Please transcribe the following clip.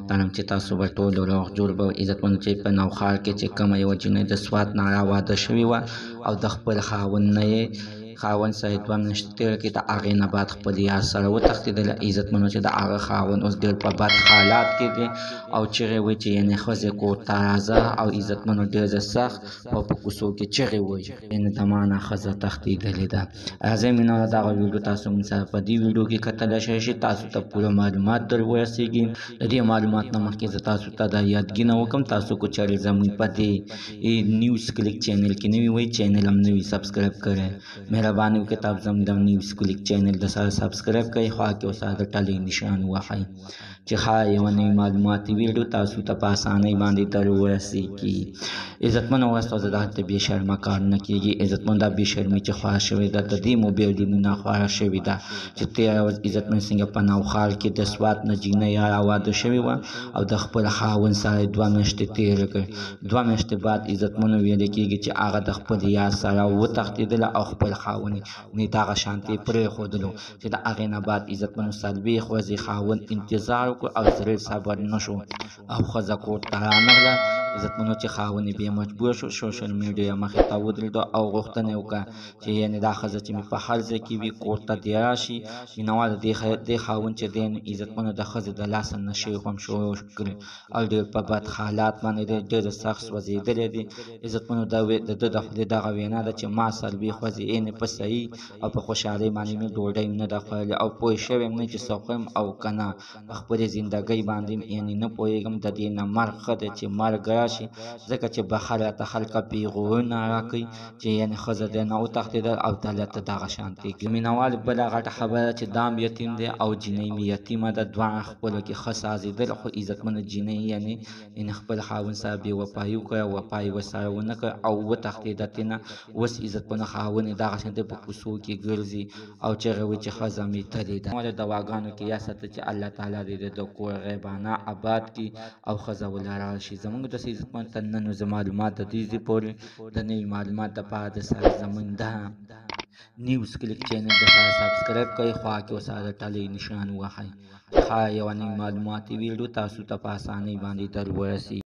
محترم چې تاسو به ټول روغ جوړ به عزتمند چې په نوخار کې چې کومه یوه جنۍ د سوات نه راواده شوې وه او د خپل خاوند نه یې خاوند سره دوه میاشتې تېره کړې د هغې نه بعد خپل یار سره وتښتېدله. عزتمنو چې د هغه خاوند اوس ډېر په بد حالات کې دی او چغې وایي چې یعنې ښځې کور ته راځه او عزتمنو ډېر زه سخت او په کوڅو کې چغې وایي یعنې د ما نه ښځه تښتېدلې ده. راځئ مینوالو دغه ویډیو تاسو موږ سره په دې ویډیو کې کتلی شئ تاسو ته پوره معلومات در ورسېږي. د دې معلومات نه مخکې زه تاسو ته دا یادګینه وکړم تاسو که چېرې زموږ په دې نیوز کلیک چینل کې نوي وئ چینل هم نوي سبسکرایب کړی مهرباني وکړئ تاسو زموږ د نیوز کلیک چینل د سره سبسکرایب کړئ خوا کې ورسره د ټلۍ نشان ووهئ چې ښایي یوه نوې معلوماتي ویډیو تاسو ته په اسانۍ باندې در ورسېږي. عزتمنو وروسته زه دلته بې شرمه کار نه کېږي. عزتمن دا بې شرمي چې خواره شوې ده د دې موبایلونو نه خواره شوې ده چې تېره ورځ عزتمن څنګه په نوخار کې د سوات نه جینۍ راواده شوې وه او د خپل خاوند سره 2 میاشتې تېره کړې. 2 میاشتې بعد عزتمنو ویلی کېږي چې هغه د خپل یار سره وتښتېدله او خپل خاوند یې دغه شانتې پرېښودلو چې د هغې نه بعد عزتمنو څلوېښت ورځې خاوند انتظار وکړو او زړه صبر نه شو او ښځه کور ته رانغله. عزتمنو چې خاوند یې بیا مجبور شو سوشل میډیا مخې ته ودرېدو او غوښتنه یې وکړه چې یعنې دا ښځه چې مې په هر ځای کې وي کور ته دې راشي. مینهواله دې خاوند چې دی عزتمنو د ښځې د لاسه نشې هم شروع کړې او ډېر په بد حالات باندې دی ډېر سخت سوځېدلی دی. عزتمنو د ده د خولې دغه وینا ده چې ما څلوېښت ورځې یعنې په صحیح او په خوشحالۍ باندې مې ډوډۍ نه ده خوړلې او پوه شوی یم نه چې څه خورم او که نه په خپلې زندګۍ باندې یعنې نه پوهېږم د دې نه مرګ ښه دی چې مرګ راشي ځکه چې بخښه راته خلکه پیغورونه راکوي چې یعنې ښځه دی نه وتښتېدل او دلته دغه شانتې کوي. مینهوالو بله غټه خبره چې دا هم یتیم دی او جینۍ مې یتیمه ده دواړه خپلو کې ښه سازېدل خو عزتمنه جینۍ یعنې خپل خاوند سره بې وفایي وکړه وفا یې ورسره ونه کړه او وتښتېده ترېنه. اوس عزتمنه خاوند یې دغه شانتې په کوڅو کې ګرځي او چغې وایي چې ښځه مې تلې ده. د دواګانو کې یاد ساته چې الله تعالی دې د کور غیبانه آباد کړي او ښځه ولې راشي. زموږ د عزتمن ته نن زه معلومات د دې پورې د نوي معلومات دپاره د سره زموږ د نیوز کلیک چینل د سره سبسکرایب کړئ خوا کې ورسره د ټلۍ نشان ووهئ چې ښایي یوه نوې معلوماتي ویډیو تاسو ته په اسانۍ باندې در ورسېږي.